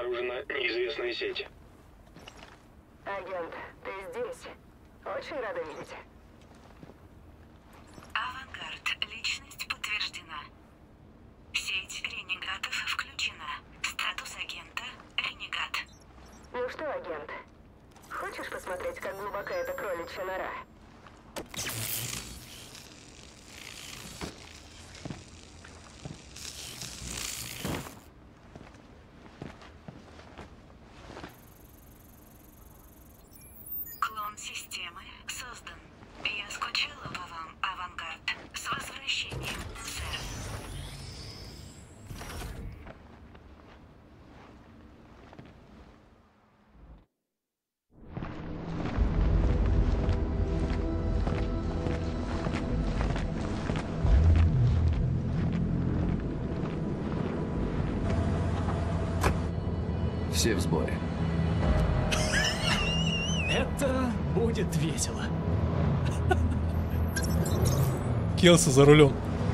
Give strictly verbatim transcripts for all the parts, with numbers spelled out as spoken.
обнаружена неизвестная сеть. Агент, ты здесь? Очень рада видеть. Авангард. Личность подтверждена. Сеть ренегатов включена. Статус агента ренегат. Ну что, агент, хочешь посмотреть, как глубока эта кроличья нора? Клон системы создан. Я скучала по вам, Авангард. С возвращением, сэр. Все в сборе. Это будет весело. Келси за рулем.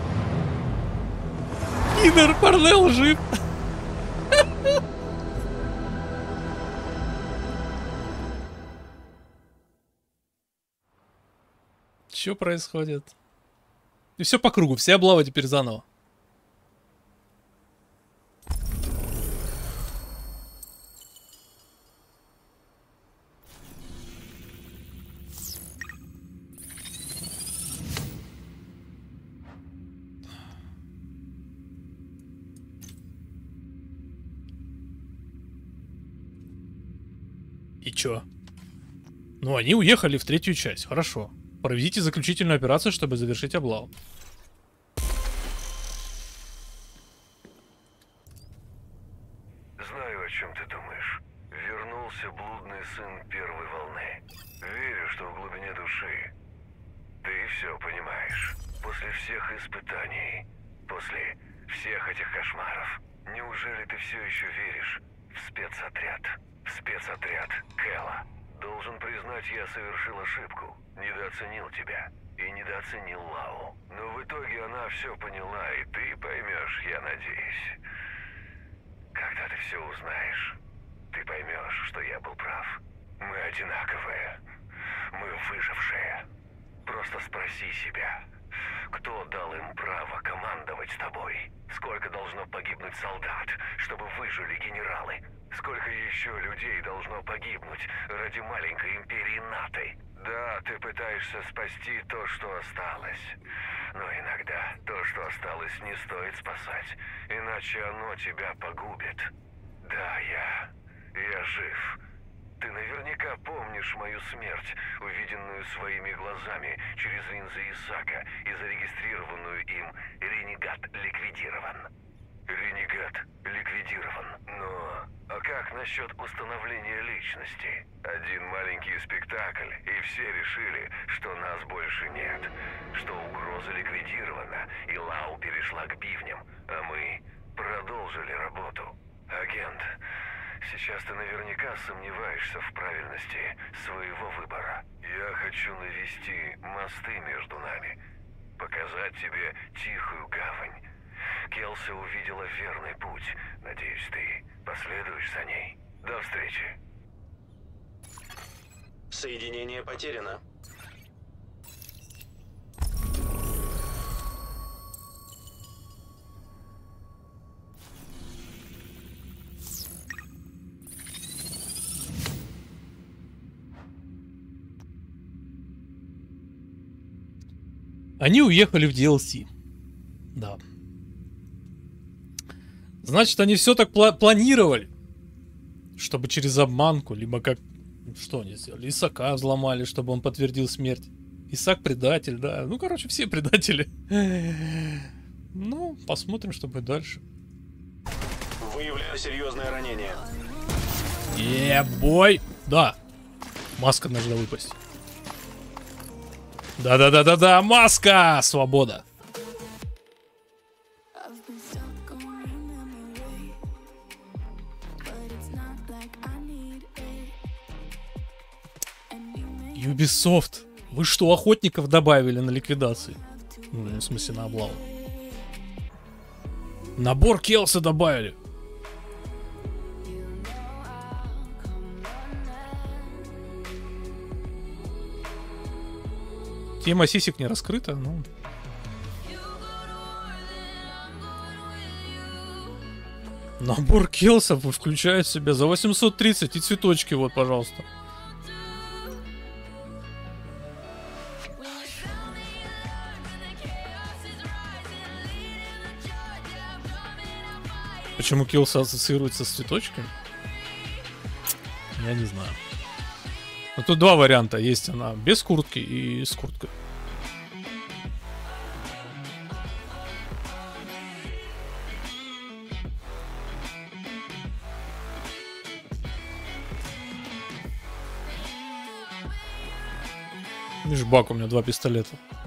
Кинер Парнелл жив. Что происходит? И все по кругу, все облавы теперь заново. И чё? Ну, они уехали в третью часть, хорошо. Проведите заключительную операцию, чтобы завершить облаву. Знаю, о чем ты думаешь. Вернулся блудный сын первой волны. Верю, что в глубине души ты все понимаешь. После всех испытаний, после всех этих кошмаров, неужели ты все еще веришь в спецотряд? В спецотряд Кэла. Должен признать, я совершил ошибку. Недооценил тебя. И недооценил Лау. Но в итоге она все поняла, и ты поймешь, я надеюсь. Когда ты все узнаешь, ты поймешь, что я был прав. Мы одинаковые. Мы выжившие. Просто спроси себя, кто дал им право командовать тобой? Сколько должно погибнуть солдат, чтобы выжили генералы? Сколько еще людей должно погибнуть ради маленькой империи НАТО? Да, ты пытаешься спасти то, что осталось. Но иногда то, что осталось, не стоит спасать, иначе оно тебя погубит. Да, я... я жив. Ты наверняка помнишь мою смерть, увиденную своими глазами через линзы Исаака и зарегистрированную им «Ренегат ликвидирован». Ренегат ликвидирован. Но... а как насчет установления личности? Один маленький спектакль, и все решили, что нас больше нет. Что угроза ликвидирована, и Лау перешла к бивням, а мы продолжили работу. Агент, сейчас ты наверняка сомневаешься в правильности своего выбора. Я хочу навести мосты между нами, показать тебе тихую гавань. Келси увидела верный путь. Надеюсь, ты последуешь за ней. До встречи. Соединение потеряно. Они уехали в ди эл си. Да. Значит, они все так пла планировали. Чтобы через обманку, либо как... Что они сделали? Исаака взломали, чтобы он подтвердил смерть. Исаак предатель, да. Ну, короче, все предатели. Ну, посмотрим, что будет дальше. Выявлено серьезное ранение. Е-бой! Да. Маска нужно выпасть. Да-да-да-да-да! Маска! Свобода! Ubisoft. Вы что, охотников добавили на ликвидации? Ну, в смысле, на облаву. Набор Келси добавили. Тема сисек не раскрыта, ну... Набор келсов включает в себя за восемьсот тридцать и цветочки, вот, пожалуйста. Почему келсы ассоциируются с цветочками? Я не знаю. Но тут два варианта. Есть она без куртки и с курткой. Видишь, бак, у меня два пистолета.